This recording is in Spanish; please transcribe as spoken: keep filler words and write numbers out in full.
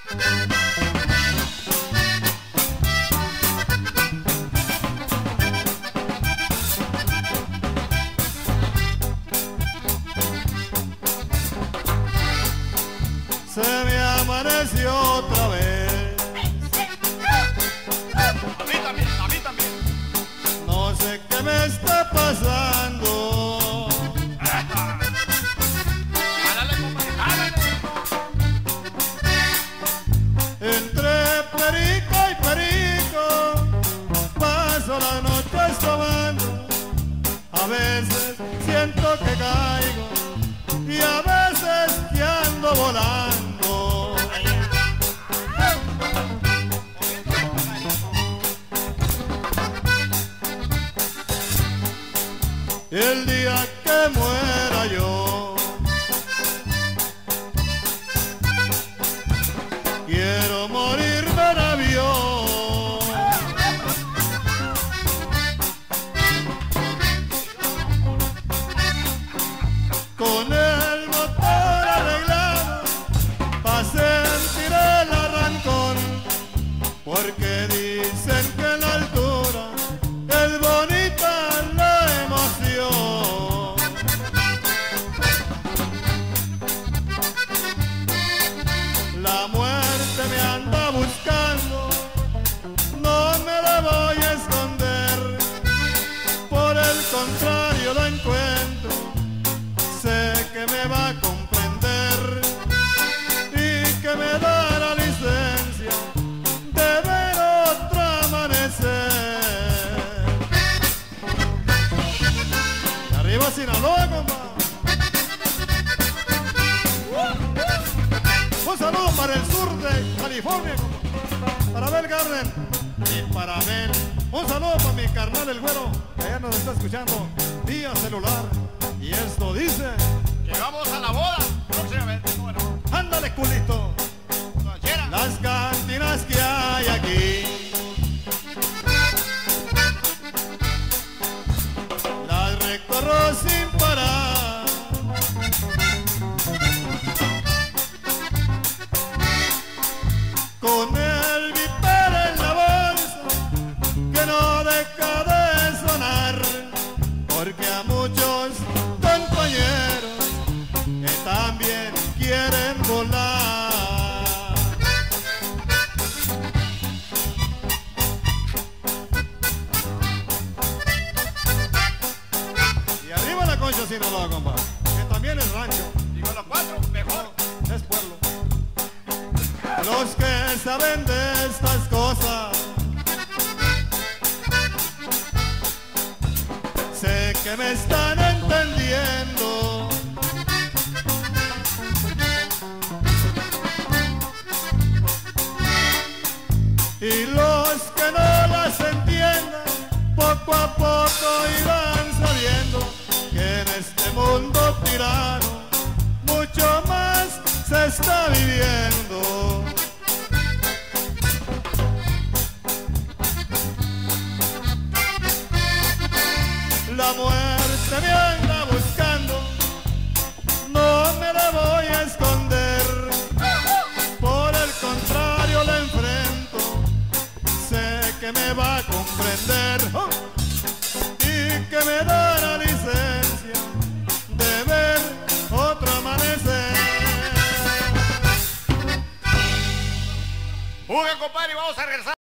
Se me amaneció otra vez. A mí también, a mí también. No sé qué me está pasando. Jálale, compadre, jálale. Entre perico y perico paso las noches tomando. A veces siento que caigo y a veces que ando volando. El día que muera yo, quiero morirme en avión. Con el motor arreglado pa' sentir el arrancón, porque dicen que en la altura es bonita la emoción. La muerte me anda buscando, no me la voy a esconder, por el contrario la encuentro, sé que me va a comprender y que me da la licencia de ver otro amanecer. Y arriba Sinaloa, compa. Un saludo para el sur de California, compa. Para Bel Garden y para Bel. Un saludo para mi carnal el güero, que allá nos está escuchando vía celular. Y esto dice: Llegamos a la boda próximamente. Bueno, ándale, culito. ranchera. Las cantinas que hay aquí, las recorro sin parar. Con el viper en la bolsa que no deja de sonar, porque a muchos compañeros que también quieren volar. Y arriba la Concha Sinaloa, compa, que también es rancho. Y con los cuatro, mejor. Es pueblo. Los que saben de estas cosas, sé que me están entendiendo. Y los que no las entiendan, poco a poco irán sabiendo que en este mundo tirano mucho más se está viviendo. La muerte me anda buscando, no me la voy a esconder, por el contrario la enfrento, sé que me va a comprender y que me da la licencia de ver otro amanecer. Fuga, compadre, y vamos a regresar.